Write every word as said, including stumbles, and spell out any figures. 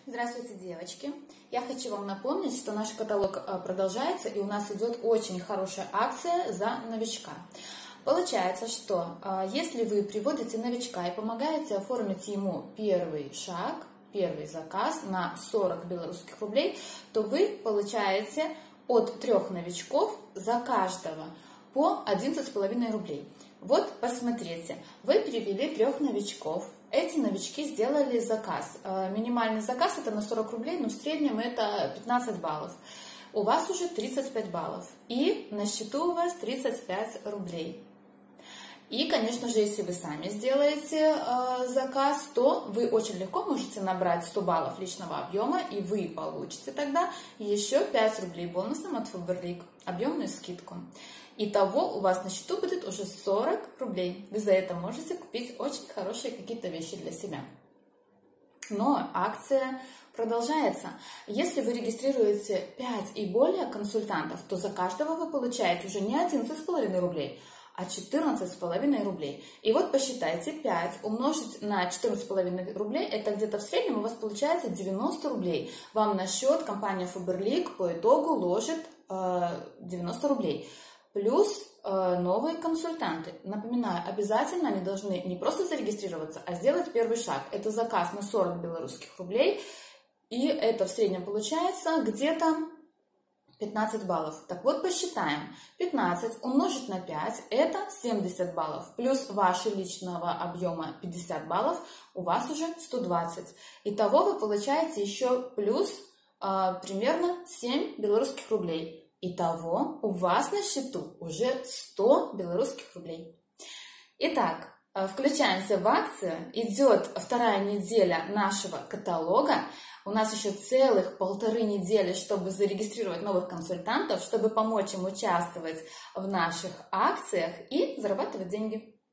Здравствуйте, девочки! Я хочу вам напомнить, что наш каталог продолжается, и у нас идет очень хорошая акция за новичка. Получается, что если вы приводите новичка и помогаете оформить ему первый шаг, первый заказ на сорок белорусских рублей, то вы получаете от трех новичков за каждого по одиннадцать с половиной рублей. Вот, посмотрите, вы перевели трех новичков. Эти новички сделали заказ. Минимальный заказ это на сорок рублей, но в среднем это пятнадцать баллов. У вас уже тридцать пять баллов. И на счету у вас тридцать пять рублей. И, конечно же, если вы сами сделаете э, заказ, то вы очень легко можете набрать сто баллов личного объема, и вы получите тогда еще пять рублей бонусом от Faberlic, объемную скидку. Итого у вас на счету будет уже сорок рублей. Вы за это можете купить очень хорошие какие-то вещи для себя. Но акция продолжается. Если вы регистрируете пять и более консультантов, то за каждого вы получаете уже не одиннадцать с половиной рублей, а четырнадцать с половиной рублей. И вот посчитайте, пять умножить на четырнадцать с половиной рублей, это где-то в среднем у вас получается девяносто рублей. Вам на счет компания Faberlic по итогу ложит э, девяносто рублей. Плюс э, новые консультанты. Напоминаю, обязательно они должны не просто зарегистрироваться, а сделать первый шаг. Это заказ на сорок белорусских рублей. И это в среднем получается где-то пятнадцать баллов. Так вот, посчитаем. пятнадцать умножить на пять – это семьдесят баллов. Плюс вашего личного объема пятьдесят баллов, у вас уже сто двадцать. Итого вы получаете еще плюс э, примерно семь белорусских рублей. Итого у вас на счету уже сто белорусских рублей. Итак, включаемся в акцию. Идет вторая неделя нашего каталога. У нас еще целых полторы недели, чтобы зарегистрировать новых консультантов, чтобы помочь им участвовать в наших акциях и зарабатывать деньги.